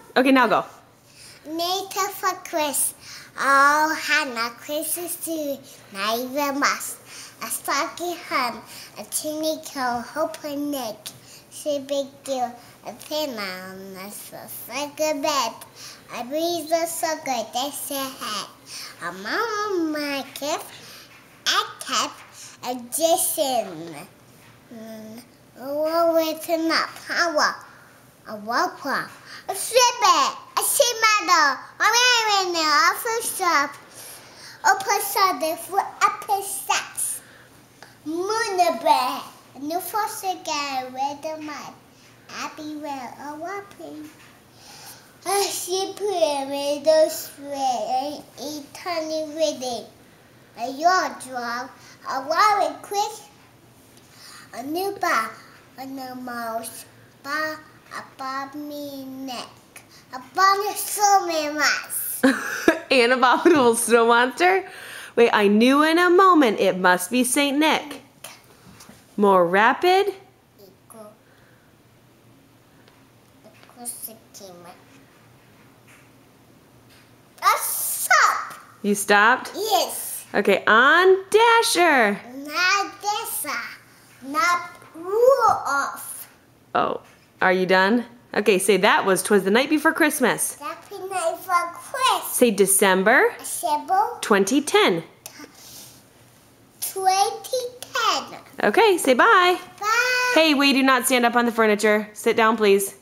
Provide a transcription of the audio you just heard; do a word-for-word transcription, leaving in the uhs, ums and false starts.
Okay, now go. Later for Chris. Oh, Hannah, Christmas too. Not even must. A stocky hun, a teeny cow, hope her neck. She big deal, a pin on a second bed. I breathe the sugar, that's her head. A mama, my gift, I kept a Jason. Oh, waiting up, how a whopper, a swibbit, a shimmer, a wearing a first shop. Open Sunday for apple sacks. Moonabread, a new foster guy with the mud. Happy well, a whopping. A sheep with those sweat and eat honey with it. A yaw drop, a warrior quick. A new bar, a new mouse, bar above me neck. A bonnet so many mice. And abominable snow monster? Wait, I knew in a moment it must be Saint Nick. More rapid? Equal. A stop. You stopped? Yes. Okay, on Dasher. Not this. Not rule off. Oh, are you done? Okay, say that was Twas the Night Before Christmas. Happy night for Chris. Say December Sybil twenty ten. twenty ten. Okay, say bye. Bye. Hey, we do not stand up on the furniture. Sit down, please.